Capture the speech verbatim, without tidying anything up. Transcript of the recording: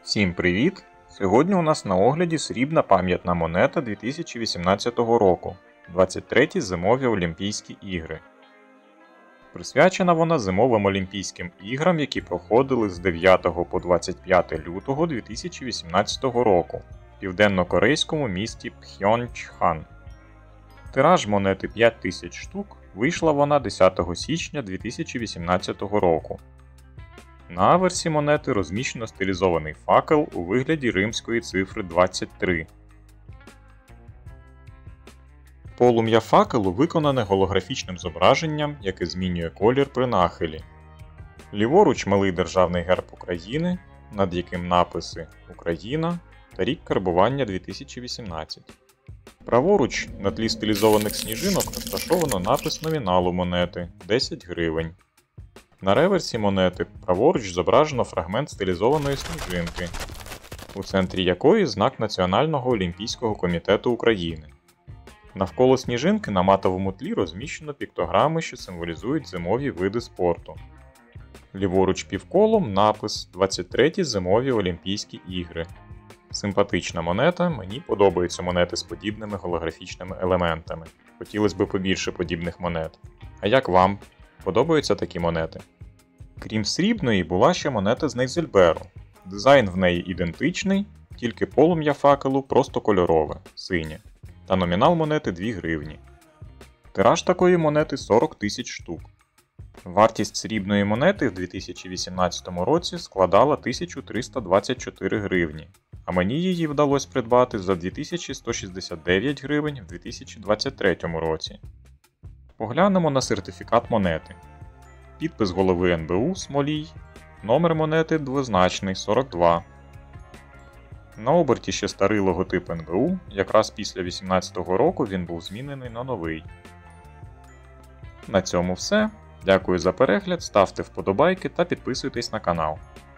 Всім привіт! Сьогодні у нас на огляді срібна пам'ятна монета дві тисячі вісімнадцятого року, двадцять треті Зимові Олімпійські ігри. Присвячена вона Зимовим Олімпійським іграм, які проходили з дев'ятого по двадцять п'яте лютого дві тисячі вісімнадцятого року в південно-корейському місті Пхьончхан. Тираж монети п'ять тисяч штук, вийшла вона десятого січня дві тисячі вісімнадцятого року. На аверсі монети розміщено стилізований факел у вигляді римської цифри двадцять три. Полум'я факелу виконане голографічним зображенням, яке змінює колір при нахилі. Ліворуч малий державний герб України, над яким написи «Україна» та рік карбування дві тисячі вісімнадцять. Праворуч на тлі стилізованих сніжинок розташовано напис номіналу монети – десять гривень. На реверсі монети праворуч зображено фрагмент стилізованої сніжинки, у центрі якої знак Національного олімпійського комітету України. Навколо сніжинки на матовому тлі розміщено піктограми, що символізують зимові види спорту. Ліворуч півколом напис «двадцять треті Зимові Олімпійські ігри». Симпатична монета, мені подобаються монети з подібними голографічними елементами. Хотілося б побільше подібних монет. А як вам? Подобаються такі монети? Крім срібної, була ще монета з Нейзельберу. Дизайн в неї ідентичний, тільки полум'я факелу просто кольорове, синє. Та номінал монети дві гривні. Тираж такої монети сорок тисяч штук. Вартість срібної монети в дві тисячі вісімнадцятому році складала тисячу триста двадцять чотири гривні, а мені її вдалося придбати за дві тисячі сто шістдесят дев'ять гривень в дві тисячі двадцять третьому році. Поглянемо на сертифікат монети. Підпис голови ен бе у Смолій, номер монети двозначний сорок два. На оберті ще старий логотип ен бе у, якраз після вісімнадцятого року він був змінений на новий. На цьому все. Дякую за перегляд, ставте вподобайки та підписуйтесь на канал.